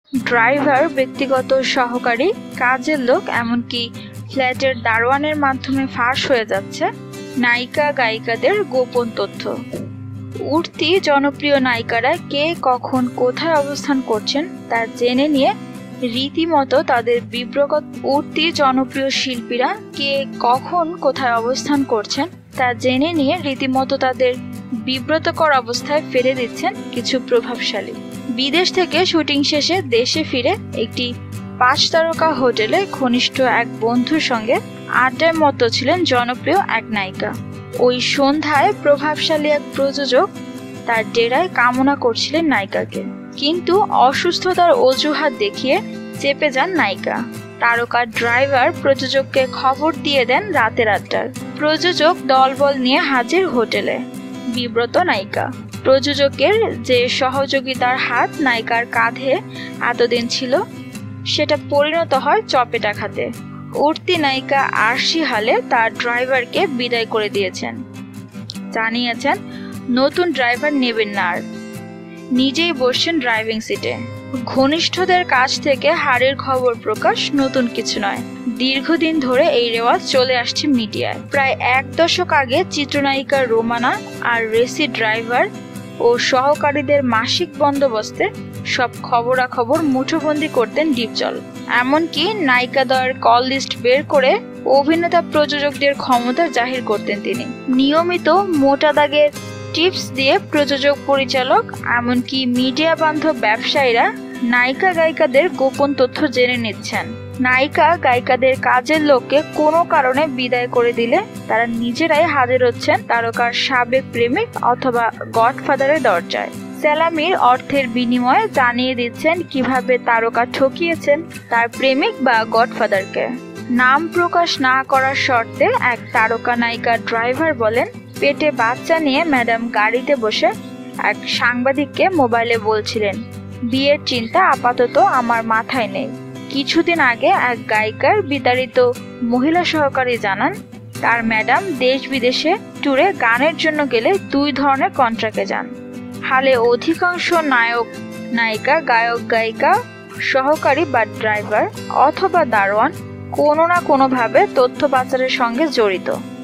Driver, ব্যক্তিগত সহকারী, কাজের লোক, এমনকি ফ্ল্যাটের দারোয়ানের মাধ্যমে ফাঁস হয়ে যাচ্ছে নায়িকা গায়িকাদের গোপন তথ্য। উঠতি জনপ্রিয় নায়িকারা কে কখন কোথায় অবস্থান করছেন তা জেনে নিয়ে রীতিমতো তাদের উঠতি জনপ্রিয় শিল্পীরা কে কখন কোথায় অবস্থান করছেন তা জেনে নিয়ে রীতিমতো তাদের বিব্রতকর অবস্থায় ফেলে দিচ্ছেন কিছু প্রভাবশালী। বিদেশ থেকে শুটিং শেষে দেশে ফিরে একটি 5 তারকা হোটেলে ঘনিষ্ঠ এক বন্ধুর সঙ্গে আড্ডায় মত্ত ছিলেন জনপ্রিয় এক নায়িকা। ওই সন্ধ্যায় প্রভাবশালী এক প্রযোজক তার ডেরায় কামনা করছিলেন নায়িকাকে, কিন্তু অসুস্থতার অজুহাত দেখিয়ে চেপে যান নায়িকা। তারকা ড্রাইভার প্রযোজককে খবর দিয়ে দেন রাতের আড্ডার। প্রযোজক দলবল নিয়ে হাজির হোটেলে। বিব্রত নায়িকা। প্রযোজকের যে সহযোগিতার হাত নায়িকার কাঁধে এতদিন ছিল সেটা পরিণত হয় চপেটাঘাতে। উঠতি নায়িকা আরশি হালে তার ড্রাইভারকে বিদায় করে দিয়েছেন, জানিয়েছেন নতুন ড্রাইভার নেবেন না আর, নিজেই বসছেন ড্রাইভিং সিটে। ঘনিষ্ঠদের কাছ থেকে হারের খবর প্রকাশ নতুন কিছু নয়, দীর্ঘদিন ধরে এই রেওয়াজ চলে আসছে মিডিয়ায়। প্রায় 1 দশক আগে চিত্রনায়িকা রোমানা আর রেসি ড্রাইভার ও সহকারীদের মাসিক বন্দোবস্তে সব খবরাখবর মুঠোবন্দি করতেন ডিপজল। এমনকি নায়িকাদ্বয়ের কল লিস্ট বের করে অভিনেতা প্রযোজকদের ক্ষমতা জাহির করতেন তিনি। নিয়মিত মোটা দাগের টিপস দিয়ে প্রযোজক, পরিচালক, এমনকি মিডিয়া বান্ধব ব্যবসায়ীরা নায়িকা গায়িকাদের গোপন তথ্য জেনে নিচ্ছেন। নায়িকা গায়িকাদের কাজের লোককে কোনো কারণে বিদায় করে দিলে তারা নিজেরাই হাজির হচ্ছেন তারকার সাবেক প্রেমিক অথবা গডফাদারের দরজায়। স্যালামির অর্থের বিনিময়ে জানিয়ে দিচ্ছেন কিভাবে তারকা ঠকিয়েছেন তার প্রেমিক বা গডফাদারকে। নাম প্রকাশ না করার শর্তে এক তারকা নায়িকা ড্রাইভার বলেন, পেটে বাচ্চা নিয়ে ম্যাডাম গাড়িতে বসে এক সাংবাদিককে মোবাইলে বলছিলেন, বিয়ের চিন্তা আপাতত আমার মাথায় নেই। কিছুদিন আগে এক গায়িকার বিতাড়িত মহিলা সহকারী জানান, তার ম্যাডাম দেশ বিদেশে ট্যুরে গানের জন্য গেলে 2 ধরনের কন্ট্রাক্টে যান। হালে অধিকাংশ নায়ক নায়িকা, গায়ক গায়িকা, সহকারী বা ড্রাইভার অথবা দারোয়ান কোনো না কোনোভাবে তথ্য পাচারের সঙ্গে জড়িত।